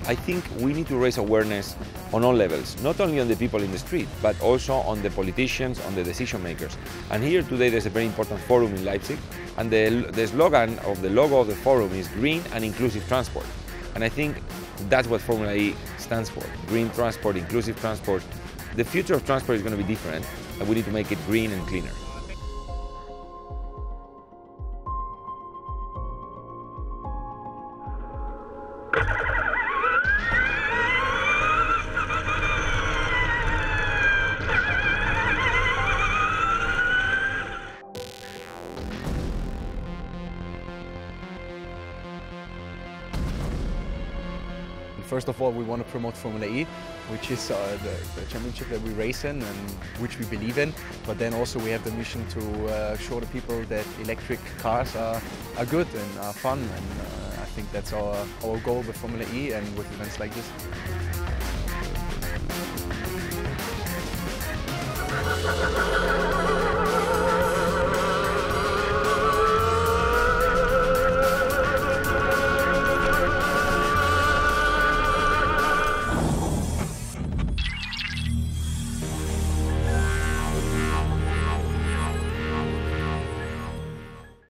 I think we need to raise awareness on all levels, not only on the people in the street, but also on the politicians, on the decision makers. And here today there's a very important forum in Leipzig, and the slogan of the logo of the forum is green and inclusive transport. And I think that's what Formula E stands for, green transport, inclusive transport. The future of transport is going to be different, and we need to make it green and cleaner. First of all, we want to promote Formula E, which is the championship that we race in and which we believe in. But then also we have the mission to show the people that electric cars are good and are fun. And I think that's our goal with Formula E and with events like this.